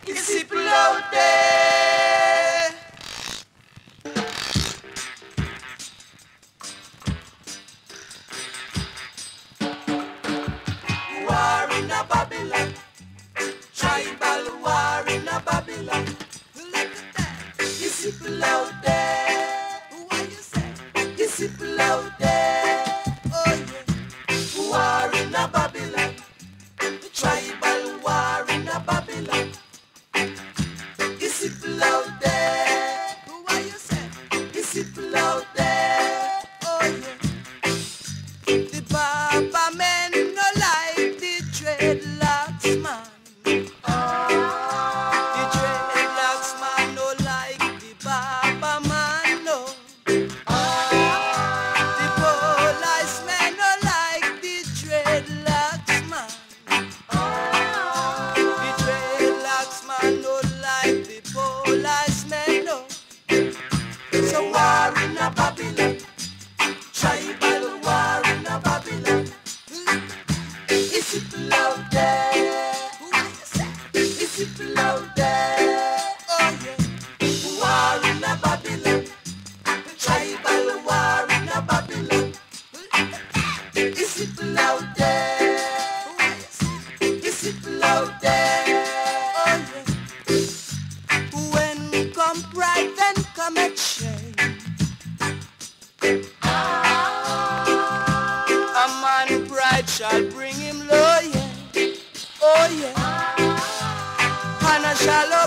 It's people out there. War in a Babylon. Tribal war in a Babylon. Look at that. It's people out there. What you say? It's people out there. Oh yeah. War in a Babylon. Tribal war in a Babylon. It's people out there. What you say? It's people out there. Oh yeah. The Baba men no like the dreadlocks man. The dreadlocks man no like the Baba man no. The police men no like the dreadlocks man. The dreadlocks man no like the police men no. So war in a Babylon. Tribal war in a Babylon. It's people out there. It's people out there. Oh yeah. War in a Babylon. Tribal war in a Babylon. It's people out there. It's people out there. Oh yeah. When come pride, then come a shame. A man pride shall bring him low, yeah. Oh yeah. And I shall